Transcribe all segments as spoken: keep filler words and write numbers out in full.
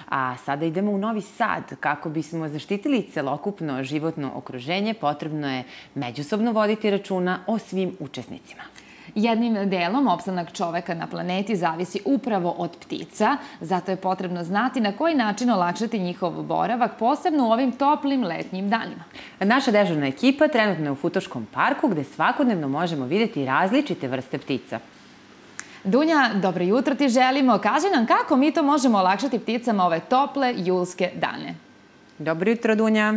A sada idemo u Novi Sad. Kako bismo zaštitili celokupno životno okruženje, potrebno je međusobno voditi računa o svim učesnicima. Jednim delom opstanak čoveka na planeti zavisi upravo od ptica, zato je potrebno znati na koji način olakšati njihov boravak, posebno u ovim toplim letnjim danima. Naša dežurna ekipa trenutno je u Futoškom parku gde svakodnevno možemo vidjeti različite vrste ptica. Dunja, dobro jutro ti želimo. Kaži nam kako mi to možemo olakšati pticama ove tople julske dane. Dobro jutro, Dunja.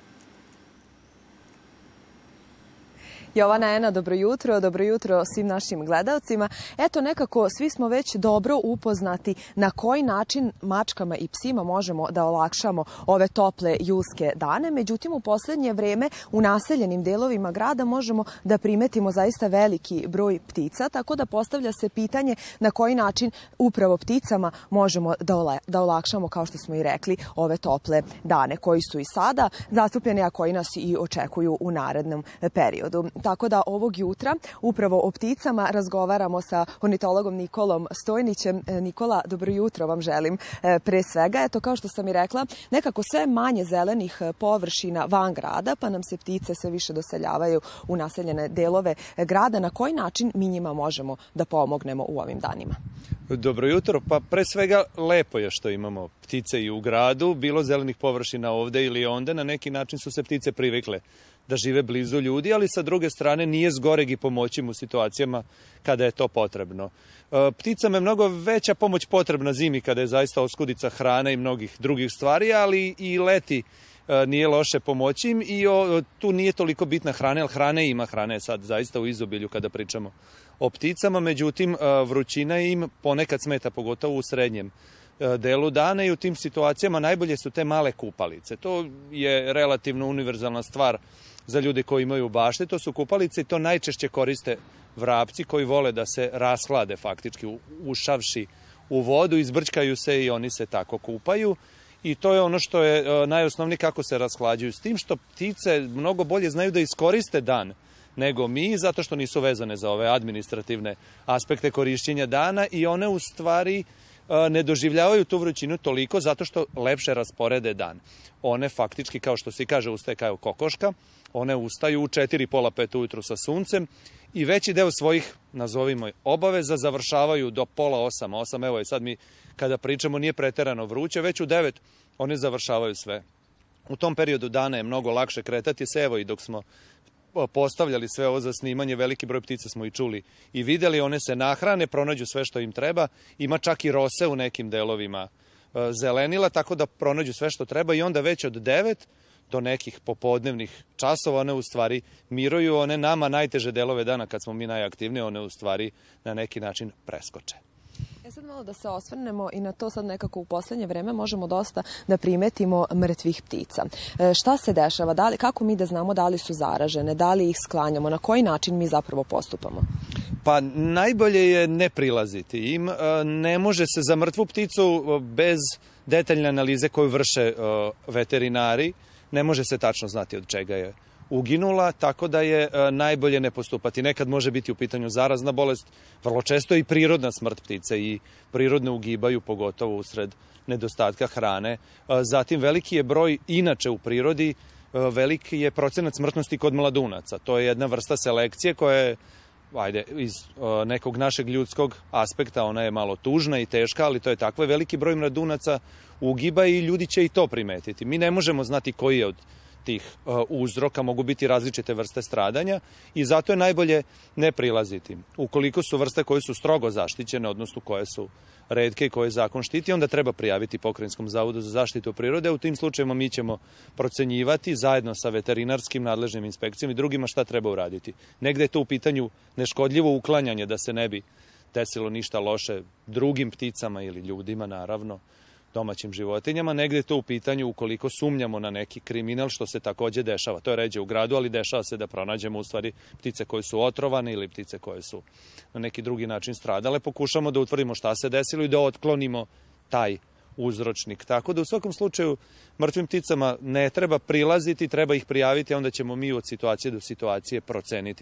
Jovana, Ena, dobro jutro, dobro jutro svim našim gledalcima. Eto, nekako svi smo već dobro upoznati na koji način mačkama i psima možemo da olakšamo ove tople julske dane. Međutim, u poslednje vreme u naseljenim delovima grada možemo da primetimo zaista veliki broj ptica, tako da postavlja se pitanje na koji način upravo pticama možemo da olakšamo, kao što smo i rekli, ove tople dane koji su i sada zastupljeni, a koji nas i očekuju u narednom periodu. Tako da ovog jutra upravo o pticama razgovaramo sa ornitologom Nikolom Stojnićem. Nikola, dobro jutro vam želim pre svega. Eto, kao što sam i rekla, nekako sve manje zelenih površina van grada, pa nam se ptice sve više doseljavaju u naseljene delove grada. Na koji način mi njima možemo da pomognemo u ovim danima? Dobro jutro. Pa pre svega lepo je što imamo ptice i u gradu, bilo zelenih površina ovde ili onde. Na neki način su se ptice privikle da žive blizu ljudi, ali sa druge strane nije zgoreg i pomoći mu u situacijama kada je to potrebno. Pticama je mnogo veća pomoć potrebna zimi kada je zaista oskudica hrane i mnogih drugih stvari, ali i leti nije loše pomoći im i tu nije toliko bitna hrana, jer hrane ima, hrane je sad zaista u izobilju kada pričamo o pticama, međutim vrućina im ponekad smeta, pogotovo u srednjem delu dana i u tim situacijama najbolje su te male kupalice. To je relativno univerzalna stvar za ljude koji imaju bašte. To su kupalice i to najčešće koriste vrapci koji vole da se rashlade faktički ušavši u vodu, izbrčkaju se i oni se tako kupaju. I to je ono što je najosnovnije kako se rashlađuju. S tim što ptice mnogo bolje znaju da iskoriste dan nego mi, zato što nisu vezane za ove administrativne aspekte korišćenja dana i one u stvari ne doživljavaju tu vrućinu toliko zato što lepše rasporede dan. One faktički, kao što se kaže, ustaje kao kokoška, one ustaju u četiri, pola pet ujutru sa suncem i veći deo svojih, nazovimo, obaveza završavaju do pola osam, osam, evo je sad mi kada pričamo nije preterano vruće, već u devet one završavaju sve. U tom periodu dana je mnogo lakše kretati se, evo i dok smo postavljali sve ovo za snimanje, veliki broj ptica smo i čuli i videli, one se nahrane, pronađu sve što im treba, ima čak i rose u nekim delovima zelenila, tako da pronađu sve što treba i onda već od devet do nekih popodnevnih časova one u stvari miruju, one nama najteže delove dana kad smo mi najaktivniji, one u stvari na neki način preskoče. E sad malo da se osvrnemo i na to sad nekako u poslednje vreme možemo dosta da primetimo mrtvih ptica. E, šta se dešava? Da li, kako mi da znamo da li su zaražene, da li ih sklanjamo, na koji način mi zapravo postupamo? Pa najbolje je ne prilaziti im. Ne može se za mrtvu pticu bez detaljne analize koju vrše veterinari, ne može se tačno znati od čega je uginula, tako da je najbolje ne postupati. Nekad može biti u pitanju zarazna bolest, vrlo često i prirodna smrt ptice i prirodne ugibaju, pogotovo usred nedostatka hrane. Zatim veliki je broj, inače u prirodi, veliki je procenat smrtnosti kod mladunaca. To je jedna vrsta selekcije koja je, ajde, iz nekog našeg ljudskog aspekta, ona je malo tužna i teška, ali to je tako. Veliki broj mladunaca ugiba i ljudi će i to primetiti. Mi ne možemo znati koji je od tih uzroka, mogu biti različite vrste stradanja i zato je najbolje ne prilaziti. Ukoliko su vrste koje su strogo zaštićene, odnosno koje su retke i koje zakon štiti, onda treba prijaviti Pokrajinskom zavodu za zaštitu prirode. U tim slučajima mi ćemo procenjivati zajedno sa veterinarskim nadležnim inspekcijama i drugima šta treba uraditi. Negde je to u pitanju neškodljivo uklanjanje da se ne bi desilo ništa loše drugim pticama ili ljudima, naravno, domaćim životinjama. Negde je to u pitanju ukoliko sumnjamo na neki kriminal, što se takođe dešava. To je ređe u gradu, ali dešava se da pronađemo u stvari ptice koje su otrovane ili ptice koje su na neki drugi način stradale. Pokušamo da utvrdimo šta se desilo i da otklonimo taj uzročnik. Tako da u svakom slučaju mrtvim pticama ne treba prilaziti, treba ih prijaviti, a onda ćemo mi od situacije do situacije proceniti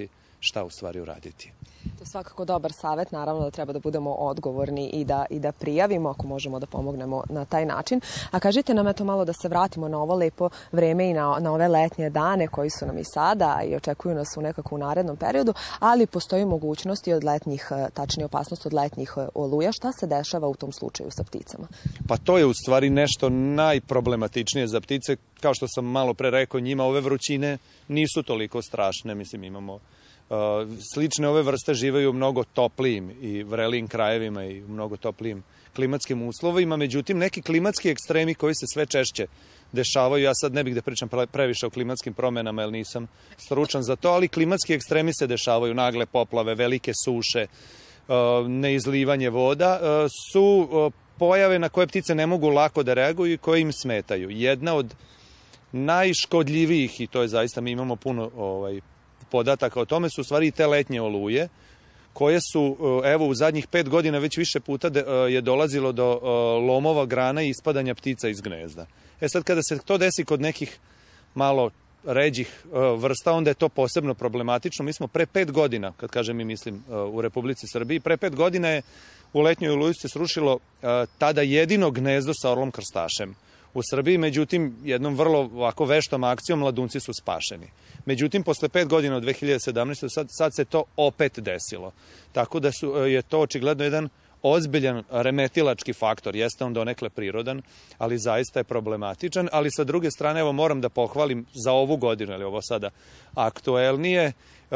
šta u stvari uraditi. To je svakako dobar savjet, naravno da treba da budemo odgovorni i da, i da prijavimo ako možemo da pomognemo na taj način. A kažite nam eto malo da se vratimo na ovo lepo vreme i na, na ove letnje dane koji su nam i sada i očekuju nas u nekako u narednom periodu, ali postoji mogućnost i od letnjih, tačnije opasnost od letnjih oluja. Šta se dešava u tom slučaju sa pticama? Pa to je u stvari nešto najproblematičnije za ptice. Kao što sam malo pre rekao, njima ove vrućine nisu toliko strašne. Mislim, imamo Uh, slične ove vrste živaju u mnogo toplijim i vrelijim krajevima i u mnogo toplijim klimatskim uslovima. Međutim, neki klimatski ekstremi koji se sve češće dešavaju, ja sad ne bih da pričam previše o klimatskim promenama jer nisam stručan za to, ali klimatski ekstremi se dešavaju, nagle poplave, velike suše, uh, neizlivanje voda, uh, su uh, pojave na koje ptice ne mogu lako da reaguju i koje im smetaju. Jedna od najškodljivijih, i to je zaista, mi imamo puno ovaj, podataka o tome, su u stvari i te letnje oluje, koje su, evo, u zadnjih pet godina već više puta je dolazilo do lomova grana i ispadanja ptica iz gnezda. E sad, kada se to desi kod nekih malo ređih vrsta, onda je to posebno problematično. Mi smo pre pet godina, kad kažem mi mislim u Republici Srbiji, pre pet godina je u letnjoj oluji se srušilo tada jedino gnezdo sa orlom krstašem u Srbiji, međutim, jednom vrlo ovako veštom akcijom mladunci su spašeni. Međutim, posle pet godina od dve hiljade sedamnaeste. Sad, sad se to opet desilo. Tako da su, je to očigledno jedan ozbiljan remetilački faktor. Jeste on donekle prirodan, ali zaista je problematičan. Ali sa druge strane, evo moram da pohvalim za ovu godinu, ali ovo sada aktuelnije,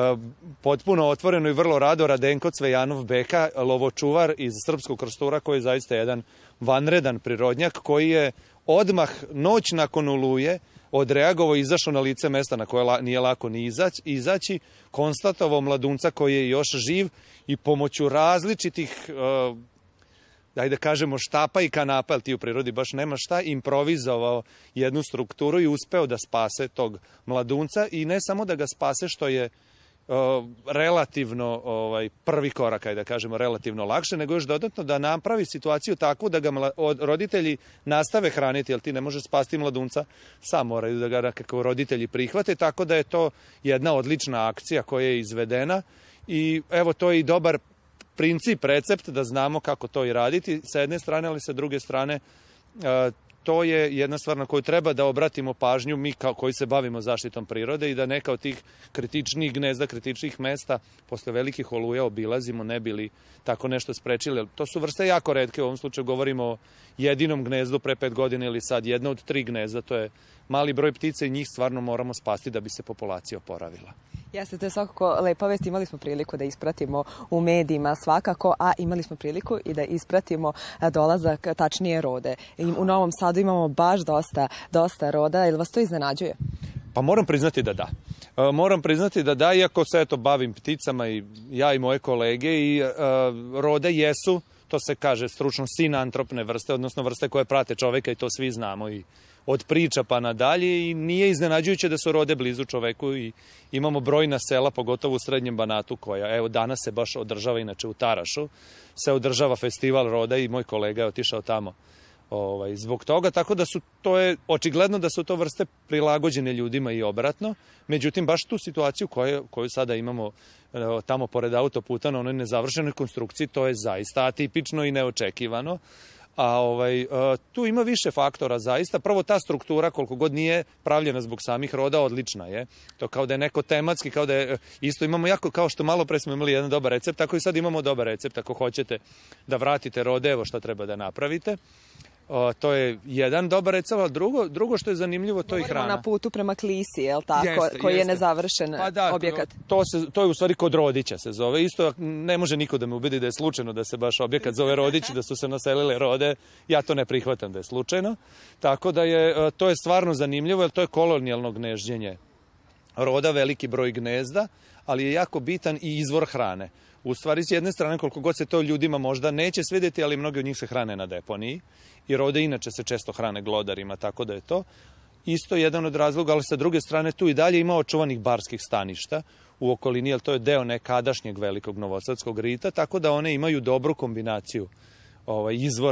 potpuno otvoreno i vrlo rado Radenko Cvejanov Beka, lovočuvar iz Srpskog Krstura, koji je zaista jedan vanredan prirodnjak, koji je odmah noć nakon oluje odreagovao i izašao na lice mesta na koje nije lako ni izaći, izaći, konstatovao mladunca koji je još živ i pomoću različitih, uh, daj da kažemo, štapa i kanapa, jer ti u prirodi baš nema šta, improvizovao jednu strukturu i uspeo da spase tog mladunca i ne samo da ga spase, što je Uh, relativno ovaj, prvi korak, aj da kažemo, relativno lakše, nego još dodatno da napravi situaciju takvu da ga mla, od, roditelji nastave hraniti, jer ti ne možeš spasti mladunca, sam moraju da ga kako roditelji prihvate, tako da je to jedna odlična akcija koja je izvedena i evo to je i dobar princip, recept da znamo kako to i raditi sa jedne strane, ali sa druge strane uh, to je jedna stvar na koju treba da obratimo pažnju mi kao koji se bavimo zaštitom prirode i da neka od tih kritičnih gnezda, kritičnih mesta posle velikih oluja obilazimo, ne bili tako nešto sprečili. To su vrste jako retke, u ovom slučaju govorimo o jedinom gnezdu pre pet godina ili sad jedno od tri gnezda, to je mali broj ptica i njih stvarno moramo spasti da bi se populacija oporavila. Jeste, to je svakako lepa vest. Imali smo priliku da ispratimo u medijima svakako, a imali smo priliku i da ispratimo dolazak, tačnije rode. U Novom Sadu imamo baš dosta, dosta roda. Jel vas to iznenađuje? Pa moram priznati da da. Moram priznati da da, iako se eto bavim pticama i ja i moje kolege i uh, rode jesu, to se kaže stručno, sinantropne vrste, odnosno vrste koje prate čoveka i to svi znamo i od priča pa nadalje i nije iznenađujuće da su rode blizu čoveku i imamo brojna sela, pogotovo u Srednjem Banatu, koja, evo, danas se baš održava, inače u Tarašu, se održava festival roda i moj kolega je otišao tamo ovaj, zbog toga, tako da su, to je očigledno da su to vrste prilagođene ljudima i obratno, međutim, baš tu situaciju koju, koju sada imamo tamo pored autoputa na onoj nezavršenoj konstrukciji, to je zaista atipično i neočekivano. A ovaj, tu ima više faktora zaista. Prvo, ta struktura, koliko god nije pravljena zbog samih roda, odlična je. To kao da je neko tematski, kao da je, isto imamo jako, kao što malo pre smo imali jedan dobar recept, tako i sad imamo dobar recept. Ako hoćete da vratite rode, evo šta treba da napravite. O, to je jedan dobar recept, a drugo, drugo što je zanimljivo, to je hrana. Govorimo na putu prema Klisi, je li tako? Jeste, koji jeste. je nezavršen pa da, objekat. To, se, to je u stvari kod Rodića se zove. Isto ne može niko da me ubedi da je slučajno da se baš objekat zove Rodić, da su se naselile rode. Ja to ne prihvatam da je slučajno. Tako da je, to je stvarno zanimljivo, jer to je kolonijalno gnežđenje roda, veliki broj gnezda, ali je jako bitan i izvor hrane. U stvari, s jedne strane, koliko god se to ljudima možda neće svidjeti, ali mnogi od njih se hrane na deponiji. I rode inače se često hrane glodarima, tako da je to isto jedan od razloga, ali sa druge strane tu i dalje ima očuvanih barskih staništa u okolini, jer to je deo nekadašnjeg velikog novosadskog rita, tako da one imaju dobru kombinaciju ovaj, izvora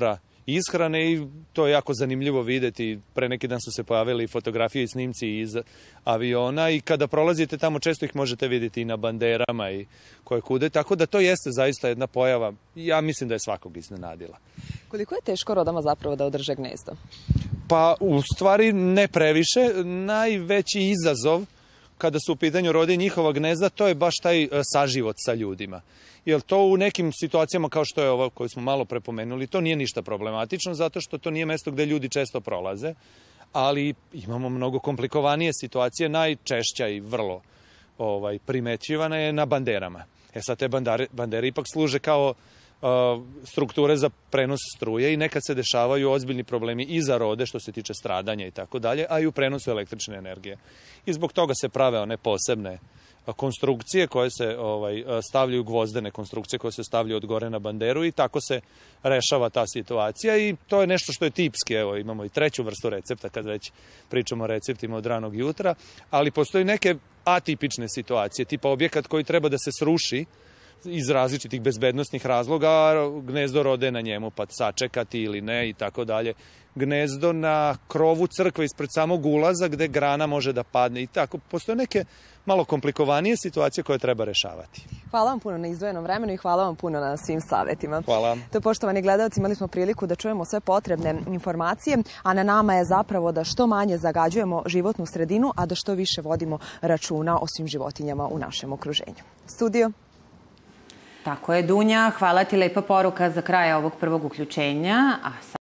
ishrane i to je jako zanimljivo videti. Pre neki dan su se pojavili fotografije i snimci iz aviona i kada prolazite tamo često ih možete vidjeti i na banderama i koje kude, tako da to jeste zaista jedna pojava. Ja mislim da je svakog iznenadila. Koliko je teško rodama zapravo da održe gnezdo? Pa u stvari ne previše. Najveći izazov kada su u pitanju rode i njihova gnezda, to je baš taj saživot sa ljudima. Jer to u nekim situacijama kao što je ovo koju smo malo prepomenuli, to nije ništa problematično zato što to nije mesto gde ljudi često prolaze, ali imamo mnogo komplikovanije situacije, najčešća i vrlo ovaj, primećivana je na banderama. E sad te bandere, bandere ipak služe kao strukture za prenos struje i nekad se dešavaju ozbiljni problemi i za rode što se tiče stradanja i tako dalje, a i u prenosu električne energije. I zbog toga se prave one posebne konstrukcije koje se ovaj, stavljaju, gvozdene konstrukcije koje se stavljaju od gore na banderu i tako se rešava ta situacija i to je nešto što je tipski. Evo, imamo i treću vrstu recepta kad već pričamo o receptima od ranog jutra, ali postoji neke atipične situacije, tipa objekat koji treba da se sruši iz različitih bezbednostnih razloga, gnezdo rode na njemu, pa sačekati ili ne i tako dalje. Gnezdo na krovu crkve ispred samog ulaza gde grana može da padne i tako. Postoje neke malo komplikovanije situacije koje treba rešavati. Hvala vam puno na izdvojenom vremenu i hvala vam puno na svim savjetima. Hvala. To, poštovani gledalci, imali smo priliku da čujemo sve potrebne informacije, a na nama je zapravo da što manje zagađujemo životnu sredinu, a da što više vodimo računa o svim životinjama u našem okruženju. Studio. Tako je, Dunja. Hvala ti, lepa poruka za kraj ovog prvog uključenja. A